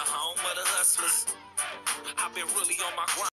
the home of the hustlers. I've been really on my grind.